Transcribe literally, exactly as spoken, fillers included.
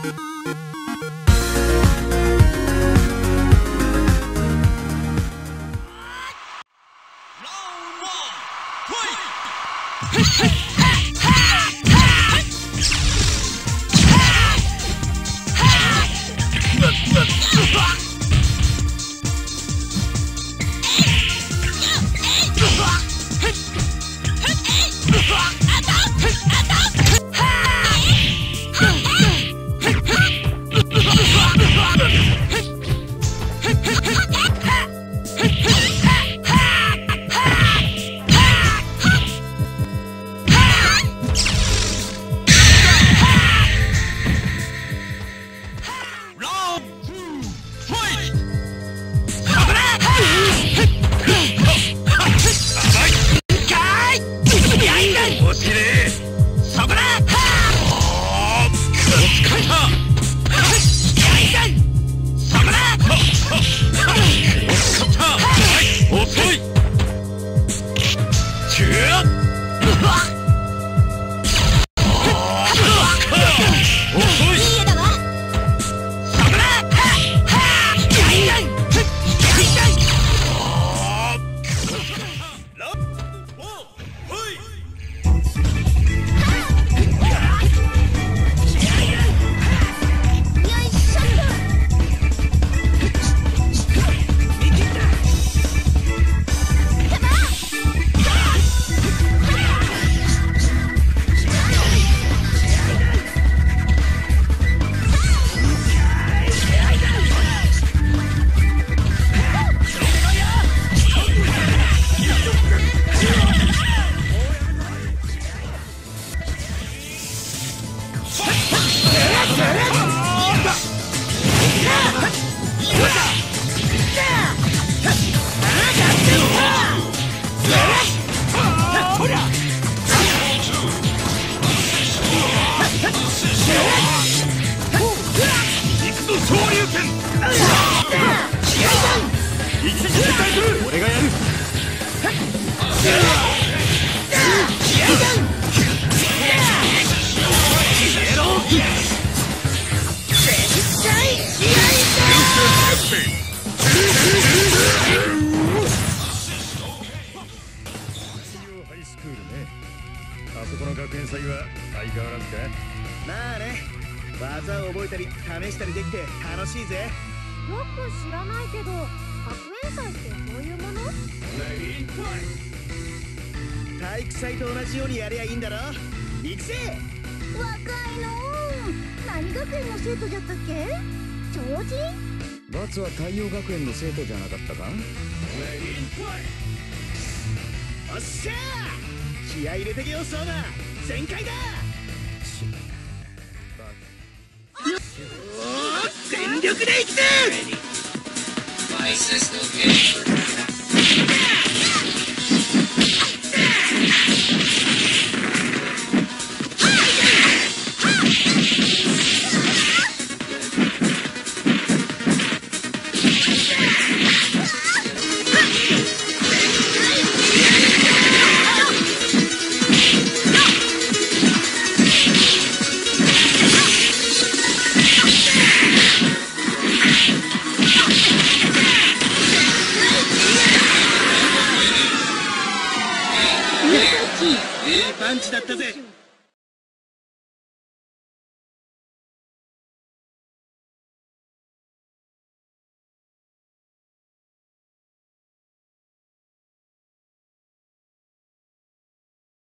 あそこの学園祭は相変わらずか？ まあね、技を覚えたり試したりできて楽しいぜ。 よく知らないけど、学園祭ってどういうもの？ 体育祭と同じようにやりゃいいんだろ。行くぜ。 若いのー。何学園の生徒じゃったっけ？超人？ バツは太陽学園の生徒じゃなかったか？ おっしゃー、気合い入れてけよ相馬、全開だ。おー、全力でいくぜ。いいパンチだったぜ。